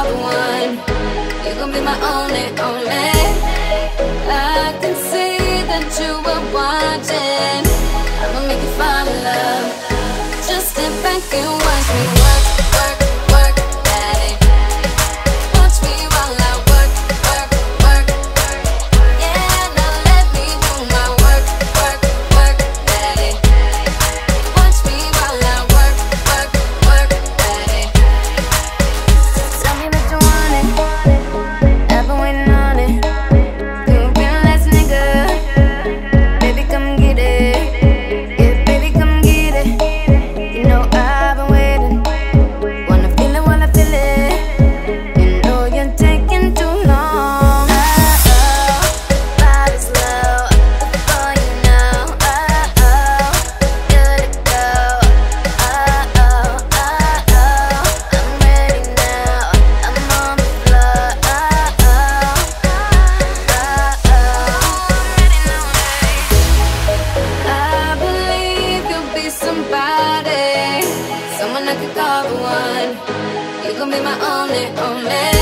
call the one. You gon' be my only, only. I can see that you were watching. I'ma make you fall in love. Just sit back and watch me work, work, work, daddy. Watch me while I work, work, work. Yeah, now let me do my work, work, work, daddy. Watch me while I work, work, work, daddy. Tell me that you want it. I've been waiting on it. You've been the last nigga. Baby, come get it. Yeah, baby, come get it. You know I've been waiting. Wanna feel it while I feel it. You know you're taking too long. Body's low before you know. Good to go. I'm ready now. I'm on the floor. I believe you'll be somebody, someone I could call the one. You gon' be my only, only.